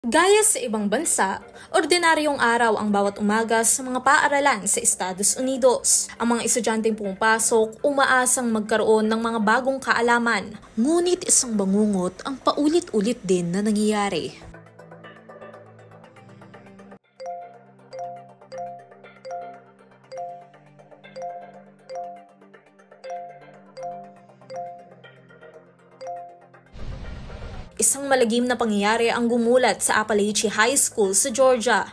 Gaya sa ibang bansa, ordinaryong araw ang bawat umaga sa mga paaralan sa Estados Unidos. Ang mga estudyanteng pumapasok umaasang magkaroon ng mga bagong kaalaman. Ngunit isang bangungot ang paulit-ulit din na nangyayari. Isang malagim na pangyayari ang gumulat sa Apalachee High School sa Georgia.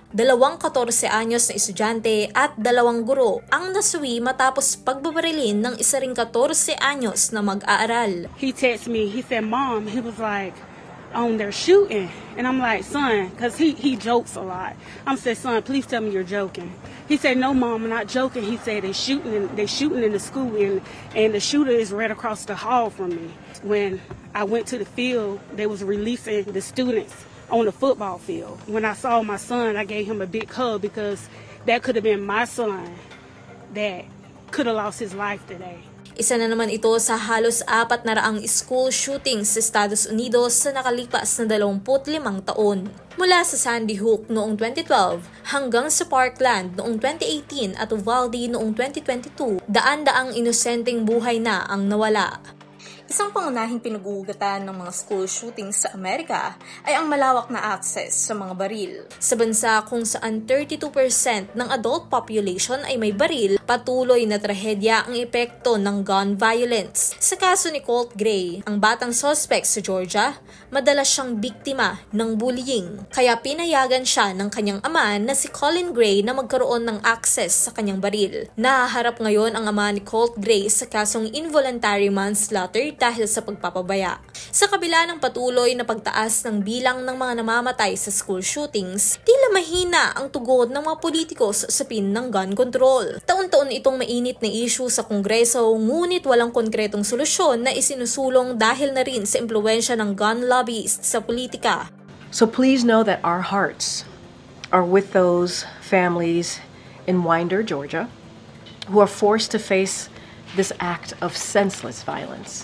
14 anyos na estudyante at 2 guro ang nasawi matapos pagbabarilin ng isa ring 14 anyos na mag-aaral. He texted me, he said, "Mom," he was like, they're shooting. And I'm like, "Son," because he jokes a lot. I'm said, "Son, please tell me you're joking." He said, "No, Mom, I'm not joking." He said, they shooting in the school and the shooter is right across the hall from me. When I went to the field, they was releasing the students on the football field. When I saw my son, I gave him a big hug because that could have been my son that could have lost his life today. Isa na naman ito sa halos 400 school shootings sa Estados Unidos sa nakalipas na 25 taon. Mula sa Sandy Hook noong 2012 hanggang sa Parkland noong 2018 at Uvalde noong 2022, daan-daang inosenteng buhay na ang nawala. Isang pangunahing pinag-uugatan ng mga school shootings sa Amerika ay ang malawak na access sa mga baril. Sa bansa kung saan 32% ng adult population ay may baril, patuloy na trahedya ang epekto ng gun violence. Sa kaso ni Colt Gray, ang batang suspect sa Georgia, madalas siyang biktima ng bullying. Kaya pinayagan siya ng kanyang ama na si Colin Gray na magkaroon ng access sa kanyang baril. Nahaharap ngayon ang ama ni Colt Gray sa kasong involuntary manslaughter dahil sa pagpapabaya. Sa kabila ng patuloy na pagtaas ng bilang ng mga namamatay sa school shootings, tila mahina ang tugon ng mga politiko sa usapin ng gun control. Taon-taon itong mainit na issue sa Kongreso, ngunit walang konkretong solusyon na isinusulong dahil na rin sa impluwensya ng gun lobbyists sa politika. So please know that our hearts are with those families in Winder, Georgia, who are forced to face this act of senseless violence.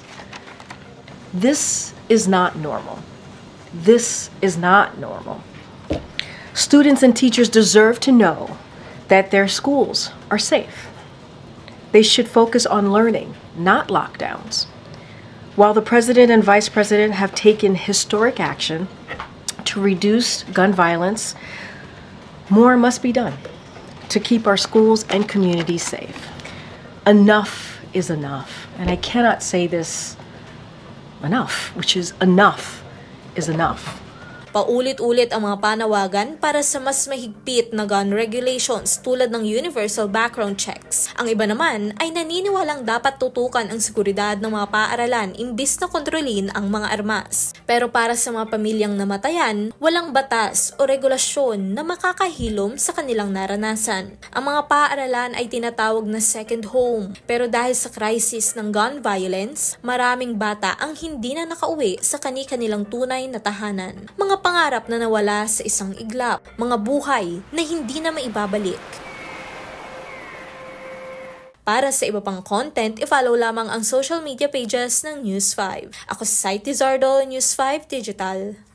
This is not normal. This is not normal. Students and teachers deserve to know that their schools are safe. They should focus on learning, not lockdowns. While the President and Vice President have taken historic action to reduce gun violence, more must be done to keep our schools and communities safe. Enough is enough, and I cannot say this enough, which is enough is enough. Paulit-ulit ang mga panawagan para sa mas mahigpit na gun regulations tulad ng universal background checks. Ang iba naman ay naniniwalang dapat tutukan ang seguridad ng mga paaralan imbis na kontrolin ang mga armas. Pero para sa mga pamilyang namatayan, walang batas o regulasyon na makakahilom sa kanilang naranasan. Ang mga paaralan ay tinatawag na second home. Pero dahil sa crisis ng gun violence, maraming bata ang hindi na nakauwi sa kani-kanilang tunay na tahanan. Mga pangarap na nawala sa isang iglap, mga buhay na hindi na maibabalik. Para sa iba pang content, i-follow lamang ang social media pages ng News 5. Ako si Sai Tizardo, News 5 Digital.